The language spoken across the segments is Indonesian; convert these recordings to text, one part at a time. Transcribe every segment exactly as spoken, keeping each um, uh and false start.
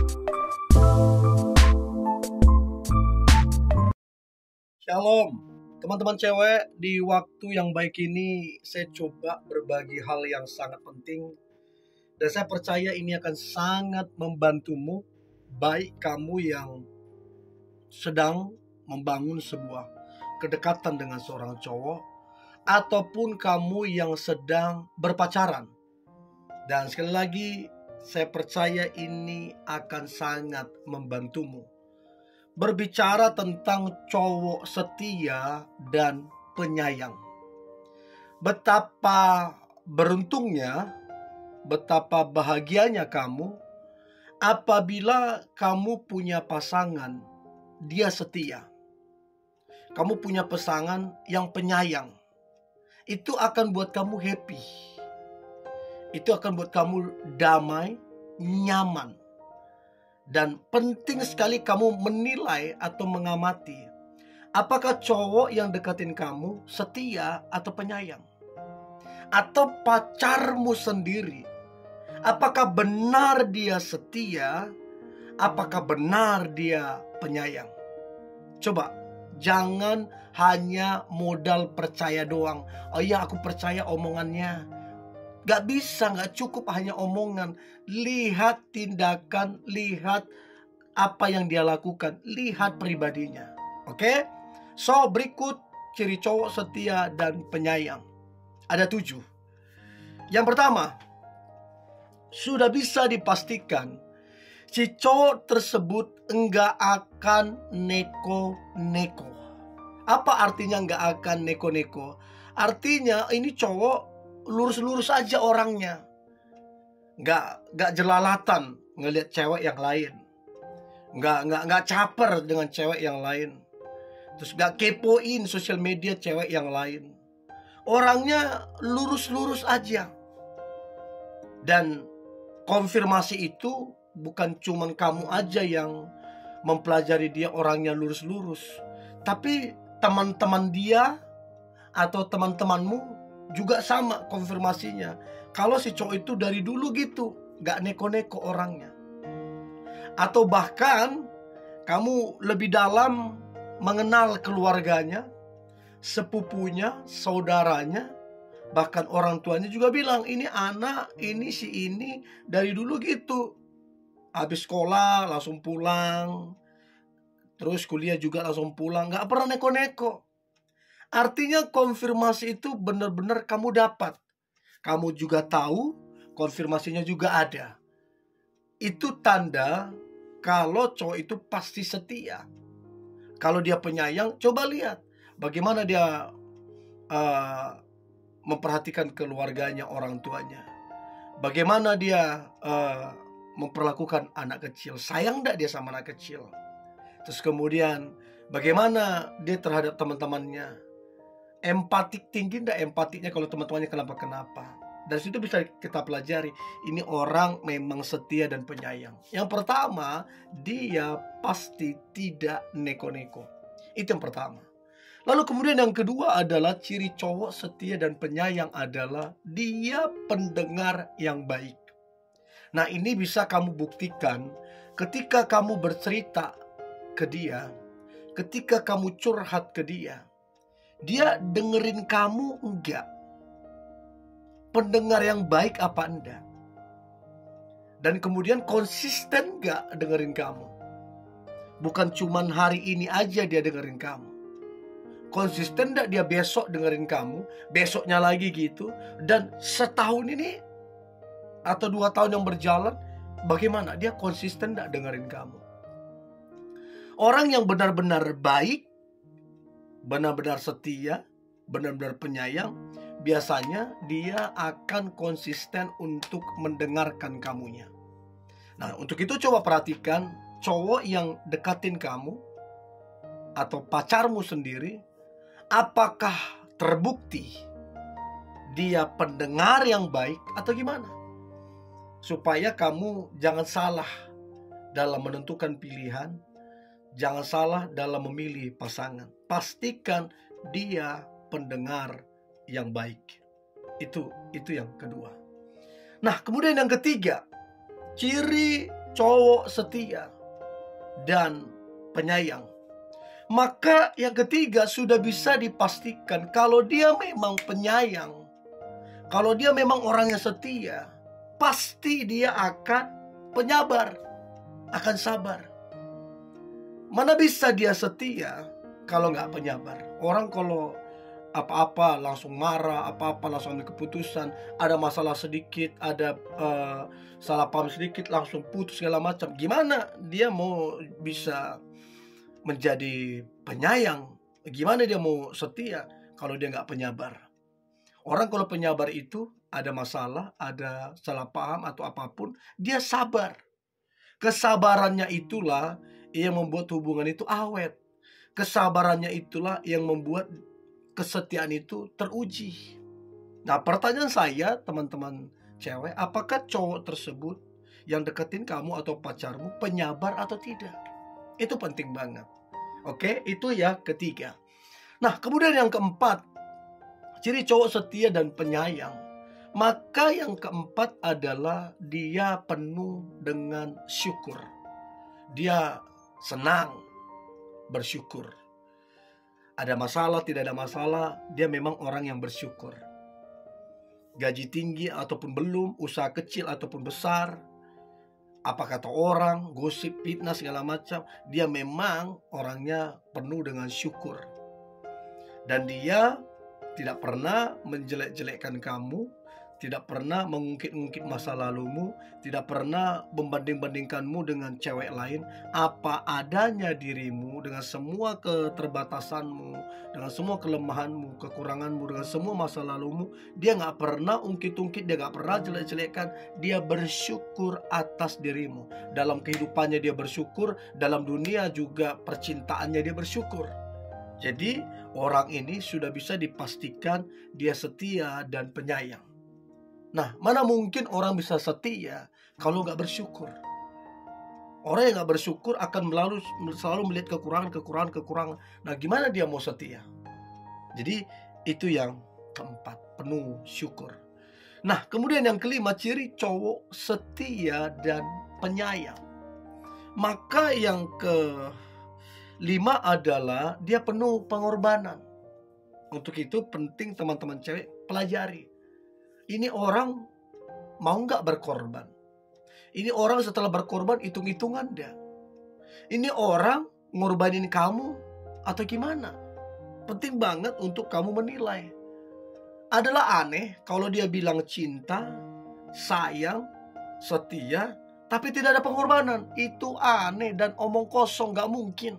Shalom, teman-teman cewek. Di waktu yang baik ini saya coba berbagi hal yang sangat penting, dan saya percaya ini akan sangat membantumu, baik kamu yang sedang membangun sebuah kedekatan dengan seorang cowok, ataupun kamu yang sedang berpacaran. Dan sekali lagi, saya percaya ini akan sangat membantumu. Berbicara tentang cowok setia dan penyayang. Betapa beruntungnya, betapa bahagianya kamu apabila kamu punya pasangan, dia setia. Kamu punya pasangan yang penyayang. Itu akan buat kamu happy. Itu akan buat kamu damai, nyaman. Dan penting sekali kamu menilai atau mengamati apakah cowok yang deketin kamu setia atau penyayang, atau pacarmu sendiri, apakah benar dia setia, apakah benar dia penyayang. Coba, jangan hanya modal percaya doang. Oh iya, aku percaya omongannya. Gak bisa, gak cukup hanya omongan. Lihat tindakan, lihat apa yang dia lakukan, lihat pribadinya. Oke? So, berikut ciri cowok setia dan penyayang. Ada tujuh. Yang pertama, sudah bisa dipastikan si cowok tersebut enggak akan neko-neko. Apa artinya enggak akan neko-neko? Artinya ini cowok lurus-lurus aja orangnya, nggak nggak jelalatan ngelihat cewek yang lain, nggak nggak nggak caper dengan cewek yang lain, terus nggak kepoin sosial media cewek yang lain. Orangnya lurus-lurus aja. Dan konfirmasi itu bukan cuman kamu aja yang mempelajari dia orangnya lurus-lurus, tapi teman-teman dia atau teman-temanmu juga sama konfirmasinya. Kalau si cowok itu dari dulu gitu, gak neko-neko orangnya. Atau bahkan kamu lebih dalam mengenal keluarganya, sepupunya, saudaranya, bahkan orang tuanya juga bilang, ini anak, ini si ini dari dulu gitu. Habis sekolah langsung pulang, terus kuliah juga langsung pulang, gak pernah neko-neko. Artinya konfirmasi itu benar-benar kamu dapat. Kamu juga tahu, konfirmasinya juga ada. Itu tanda kalau cowok itu pasti setia. Kalau dia penyayang, coba lihat bagaimana dia uh, memperhatikan keluarganya, orang tuanya. Bagaimana dia uh, memperlakukan anak kecil. Sayang enggak dia sama anak kecil. Terus kemudian bagaimana dia terhadap teman-temannya. Empatik tinggi enggak empatinya kalau teman-temannya kenapa-kenapa. Dari situ bisa kita pelajari, ini orang memang setia dan penyayang. Yang pertama, dia pasti tidak neko-neko. Itu yang pertama. Lalu kemudian yang kedua adalah ciri cowok setia dan penyayang adalah dia pendengar yang baik. Nah, ini bisa kamu buktikan ketika kamu bercerita ke dia, ketika kamu curhat ke dia. Dia dengerin kamu enggak? Pendengar yang baik apa enggak? Dan kemudian konsisten enggak dengerin kamu? Bukan cuman hari ini aja dia dengerin kamu. Konsisten enggak dia besok dengerin kamu, besoknya lagi gitu. Dan setahun ini atau dua tahun yang berjalan, bagaimana? Dia konsisten enggak dengerin kamu? Orang yang benar-benar baik, benar-benar setia, benar-benar penyayang, biasanya dia akan konsisten untuk mendengarkan kamunya. Nah, untuk itu coba perhatikan cowok yang dekatin kamu atau pacarmu sendiri, apakah terbukti dia pendengar yang baik atau gimana? Supaya kamu jangan salah dalam menentukan pilihan, jangan salah dalam memilih pasangan. Pastikan dia pendengar yang baik. Itu itu yang kedua. Nah, kemudian yang ketiga, ciri cowok setia dan penyayang. Maka yang ketiga sudah bisa dipastikan kalau dia memang penyayang, kalau dia memang orang yang setia, pasti dia akan penyabar, akan sabar. Mana bisa dia setia kalau nggak penyabar? Orang kalau apa-apa langsung marah, apa-apa langsung ambil keputusan, ada masalah sedikit, ada uh, salah paham sedikit, langsung putus segala macam. Gimana dia mau bisa menjadi penyayang? Gimana dia mau setia kalau dia nggak penyabar? Orang kalau penyabar itu ada masalah, ada salah paham atau apapun, dia sabar. Kesabarannya itulah yang membuat hubungan itu awet. Kesabarannya itulah yang membuat kesetiaan itu teruji. Nah, pertanyaan saya, teman-teman cewek, apakah cowok tersebut yang deketin kamu atau pacarmu penyabar atau tidak? Itu penting banget. Oke, itu ya ketiga. Nah, kemudian yang keempat, ciri cowok setia dan penyayang. Maka yang keempat adalah dia penuh dengan syukur. Dia senang, bersyukur. Ada masalah, tidak ada masalah, dia memang orang yang bersyukur. Gaji tinggi ataupun belum, usaha kecil ataupun besar, apa kata orang, gosip, fitnah, segala macam, dia memang orangnya penuh dengan syukur. Dan dia tidak pernah menjelek-jelekkan kamu, tidak pernah mengungkit-ungkit masa lalumu, tidak pernah membanding-bandingkanmu dengan cewek lain. Apa adanya dirimu, dengan semua keterbatasanmu, dengan semua kelemahanmu, kekuranganmu, dengan semua masa lalumu, dia gak pernah ungkit-ungkit, dia gak pernah jelek-jelekkan. Dia bersyukur atas dirimu. Dalam kehidupannya dia bersyukur, dalam dunia juga percintaannya dia bersyukur. Jadi orang ini sudah bisa dipastikan dia setia dan penyayang. Nah, mana mungkin orang bisa setia kalau nggak bersyukur? Orang yang nggak bersyukur akan selalu, selalu melihat kekurangan, kekurangan, kekurangan. Nah, gimana dia mau setia? Jadi, itu yang keempat, penuh syukur. Nah, kemudian yang kelima, ciri cowok setia dan penyayang. Maka yang kelima adalah dia penuh pengorbanan. Untuk itu penting teman-teman cewek pelajari. Ini orang mau nggak berkorban? Ini orang setelah berkorban hitung-hitungan dia. Ini orang ngorbanin kamu atau gimana? Penting banget untuk kamu menilai. Adalah aneh kalau dia bilang cinta, sayang, setia, tapi tidak ada pengorbanan. Itu aneh dan omong kosong, nggak mungkin.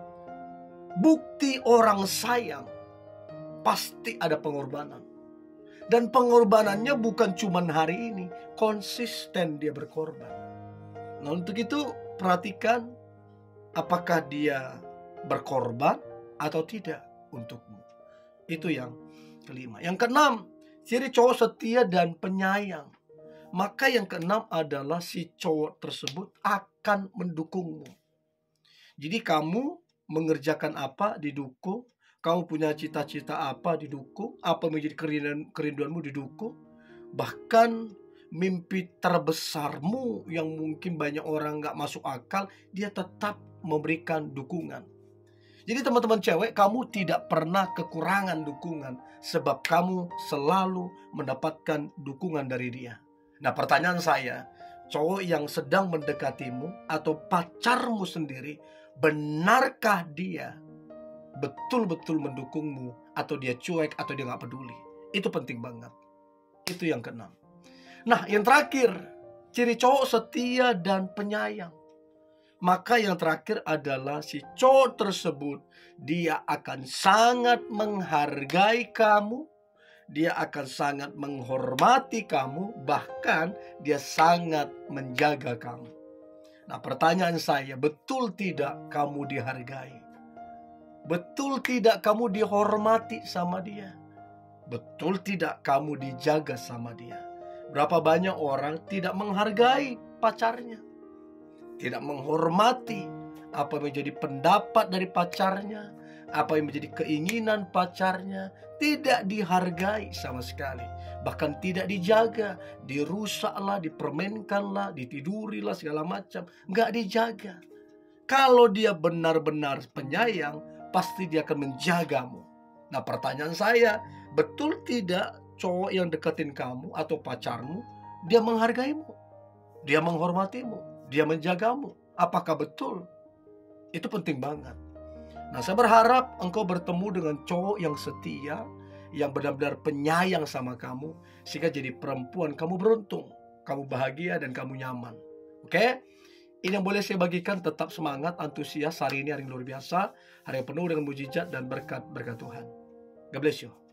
Bukti orang sayang pasti ada pengorbanan. Dan pengorbanannya bukan cuma hari ini, konsisten dia berkorban. Nah, untuk itu perhatikan apakah dia berkorban atau tidak untukmu. Itu yang kelima. Yang keenam, ciri cowok setia dan penyayang. Maka yang keenam adalah si cowok tersebut akan mendukungmu. Jadi kamu mengerjakan apa didukung. Kamu punya cita-cita apa didukung, apa menjadi kerinduan, kerinduanmu didukung. Bahkan mimpi terbesarmu yang mungkin banyak orang gak masuk akal, dia tetap memberikan dukungan. Jadi teman-teman cewek, kamu tidak pernah kekurangan dukungan, sebab kamu selalu mendapatkan dukungan dari dia. Nah, pertanyaan saya, cowok yang sedang mendekatimu atau pacarmu sendiri, benarkah dia betul-betul mendukungmu atau dia cuek atau dia gak peduli? Itu penting banget. Itu yang keenam. Nah, yang terakhir, ciri cowok setia dan penyayang. Maka yang terakhir adalah si cowok tersebut, dia akan sangat menghargai kamu, dia akan sangat menghormati kamu, bahkan dia sangat menjaga kamu. Nah, pertanyaan saya, betul tidak kamu dihargai? Betul tidak kamu dihormati sama dia? Betul tidak kamu dijaga sama dia? Berapa banyak orang tidak menghargai pacarnya, tidak menghormati apa menjadi pendapat dari pacarnya, Apa yang menjadi keinginan pacarnya tidak dihargai sama sekali. Bahkan tidak dijaga. Dirusaklah, dipermainkanlah, ditidurilah, segala macam. Nggak dijaga. Kalau dia benar-benar penyayang, pasti dia akan menjagamu. Nah, pertanyaan saya, betul tidak cowok yang deketin kamu atau pacarmu, dia menghargaimu, dia menghormatimu, dia menjagamu? Apakah betul? Itu penting banget. Nah, saya berharap engkau bertemu dengan cowok yang setia, yang benar-benar penyayang sama kamu, sehingga jadi perempuan kamu beruntung, kamu bahagia, dan kamu nyaman. Oke? Ini yang boleh saya bagikan. Tetap semangat, antusias. Hari ini hari yang luar biasa, hari yang penuh dengan mujizat dan berkat-berkat Tuhan. God bless you.